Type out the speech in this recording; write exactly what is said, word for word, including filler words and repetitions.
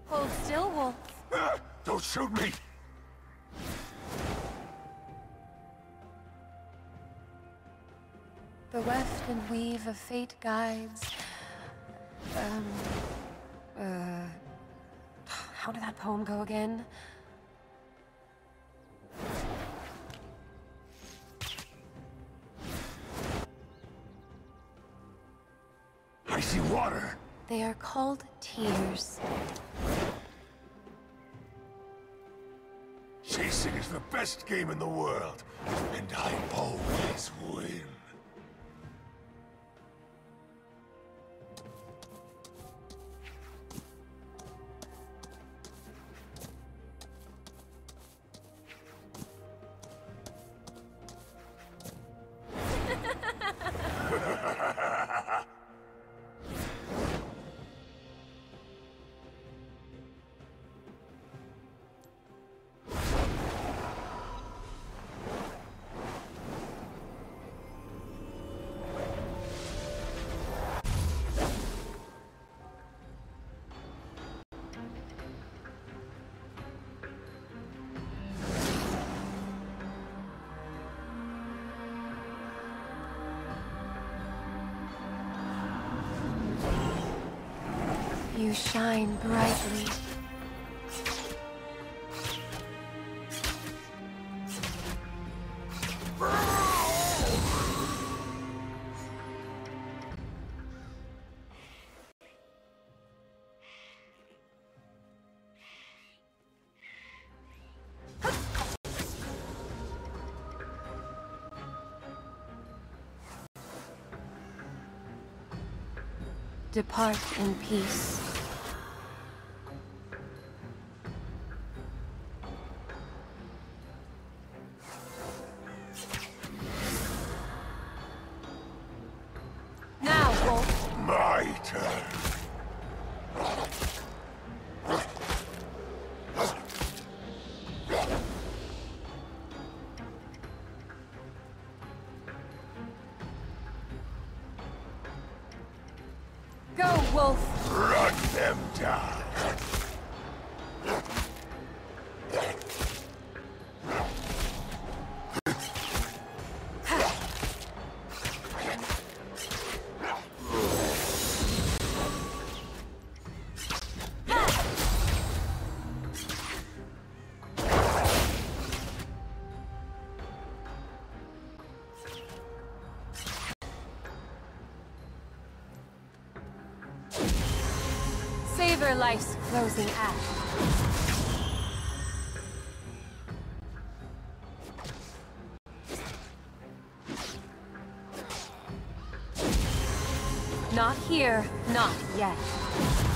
Hold still, Wolf. Ah, don't shoot me! The weft and weave of fate guides. Um... Uh... How did that poem go again? I see water! They are called tears. Chasing is the best game in the world, and I always win. You shine brightly. Depart in peace. Now, Wolf. My turn. Go, Wolf. Run them down. Savor life's closing act. Not here, not yet.